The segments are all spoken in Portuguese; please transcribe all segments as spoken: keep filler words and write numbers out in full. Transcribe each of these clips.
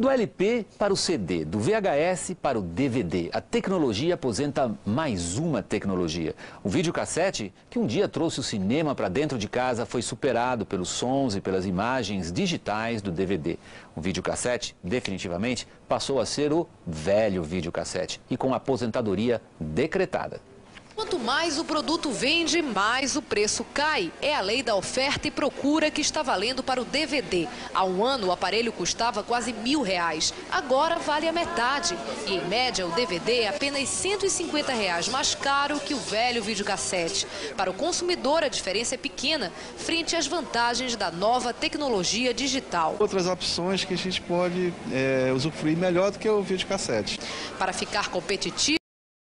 Do L P para o C D, do V H S para o D V D, a tecnologia aposenta mais uma tecnologia. O videocassete, que um dia trouxe o cinema para dentro de casa, foi superado pelos sons e pelas imagens digitais do D V D. O videocassete, definitivamente, passou a ser o velho videocassete e com aposentadoria decretada. Quanto mais o produto vende, mais o preço cai. É a lei da oferta e procura que está valendo para o D V D. Há um ano o aparelho custava quase mil reais. Agora vale a metade. E em média o D V D é apenas cento e cinquenta reais mais caro que o velho videocassete. Para o consumidor a diferença é pequena, frente às vantagens da nova tecnologia digital. Outras opções que a gente pode é, usufruir melhor do que o videocassete. Para ficar competitivo,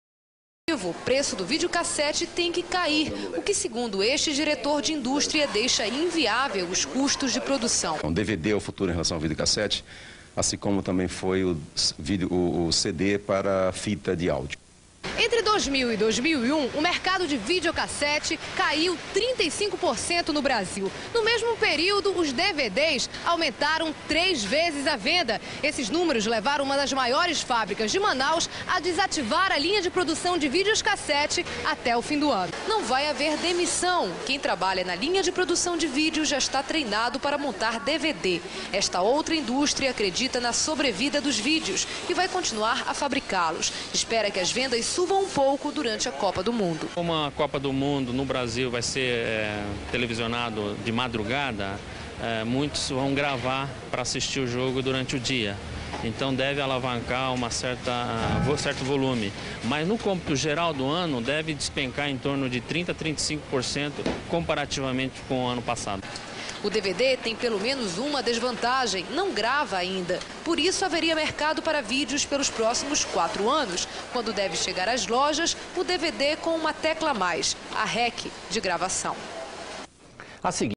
o preço do videocassete tem que cair, o que, segundo este diretor de indústria, deixa inviável os custos de produção. O D V D é o futuro em relação ao videocassete, assim como também foi o, vídeo, o C D para fita de áudio. Entre dois mil e dois mil e um, o mercado de videocassete caiu trinta e cinco por cento no Brasil. No mesmo período, os D V Ds aumentaram três vezes a venda. Esses números levaram uma das maiores fábricas de Manaus a desativar a linha de produção de videocassete até o fim do ano. Não vai haver demissão. Quem trabalha na linha de produção de vídeo já está treinado para montar D V D. Esta outra indústria acredita na sobrevida dos vídeos e vai continuar a fabricá-los. Espera que as vendas subam um pouco durante a Copa do Mundo. Como a Copa do Mundo no Brasil vai ser é, televisionado de madrugada, é, muitos vão gravar para assistir o jogo durante o dia. Então deve alavancar uma certa, um certo volume. Mas no cômputo geral do ano deve despencar em torno de trinta a trinta e cinco por cento comparativamente com o ano passado. O D V D tem pelo menos uma desvantagem, não grava ainda. Por isso haveria mercado para vídeos pelos próximos quatro anos, quando deve chegar às lojas o D V D com uma tecla a mais, a R E C de gravação. A seguir